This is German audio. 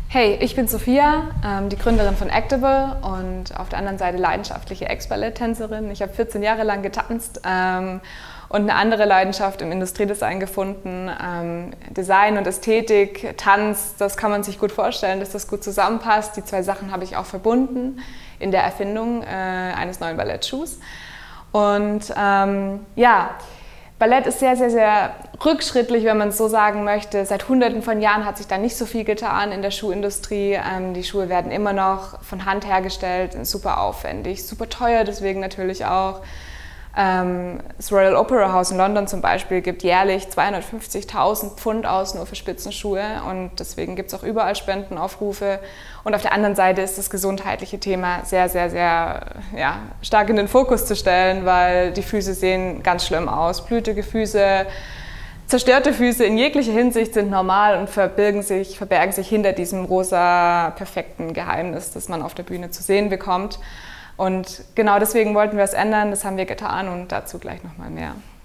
Hey, ich bin Sophia, die Gründerin von Actable und auf der anderen Seite leidenschaftliche Ex-Balletttänzerin. Ich habe 14 Jahre lang getanzt und eine andere Leidenschaft im Industriedesign gefunden. Design und Ästhetik, Tanz, das kann man sich gut vorstellen, dass das gut zusammenpasst. Die zwei Sachen habe ich auch verbunden in der Erfindung eines neuen Ballettschuhs. Und ja, Ballett ist sehr, sehr, sehr rückschrittlich, wenn man es so sagen möchte. Seit Hunderten von Jahren hat sich da nicht so viel getan in der Schuhindustrie. Die Schuhe werden immer noch von Hand hergestellt, sind super aufwendig, super teuer, deswegen natürlich auch. Das Royal Opera House in London zum Beispiel gibt jährlich 250.000 Pfund aus nur für Spitzenschuhe und deswegen gibt es auch überall Spendenaufrufe. Und auf der anderen Seite ist das gesundheitliche Thema sehr, sehr, sehr stark in den Fokus zu stellen, weil die Füße sehen ganz schlimm aus. Blutige Füße, zerstörte Füße in jeglicher Hinsicht sind normal und verbergen sich hinter diesem rosa, perfekten Geheimnis, das man auf der Bühne zu sehen bekommt. Und genau deswegen wollten wir es ändern, das haben wir getan und dazu gleich nochmal mehr.